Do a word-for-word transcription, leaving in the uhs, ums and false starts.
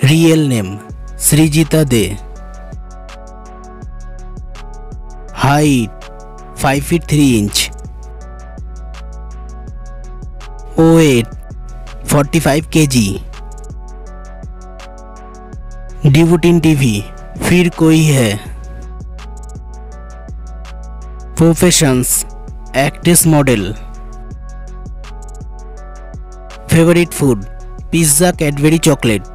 Real name Srijita Dey. Height five feet three inch. Weight forty five kg. Debut in TV फिर कोई है। Professions actress model. Favourite food pizza Cadbury chocolate.